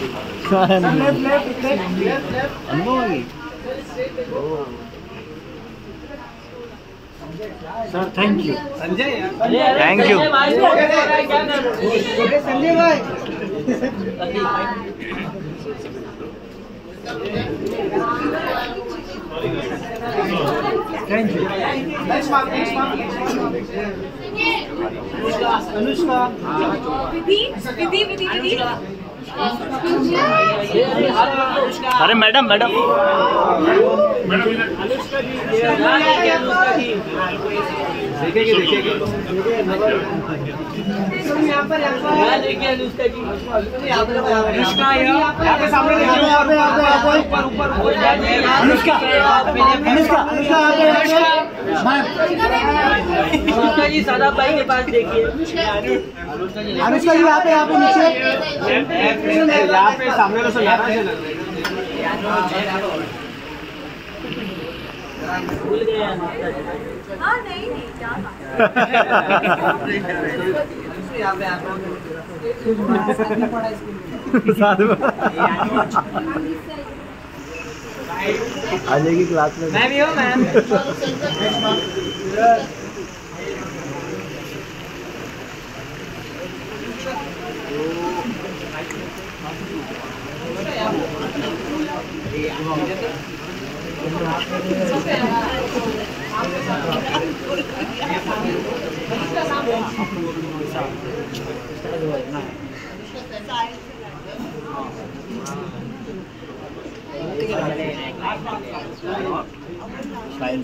Sir thank you. Sanjay thank you. Sanjay भाई thank you. Anushka Vidhi Vidhi Vidhi Vidhi. अरे madam madam Anushka जी देखेंगे देखेंगे यहाँ पर देखिए अनुष्का जी अनुष्का यहाँ पे सामने देखिए ऊपर ऊपर अनुष्का अनुष्का जी सादा भाई के पास देखिए अनुष्का जी यहाँ पे नीचे यहाँ पे सामने तो भूल गए हाँ नहीं क्या आ जाएगी क्लास में। मैं भी हूँ मैम।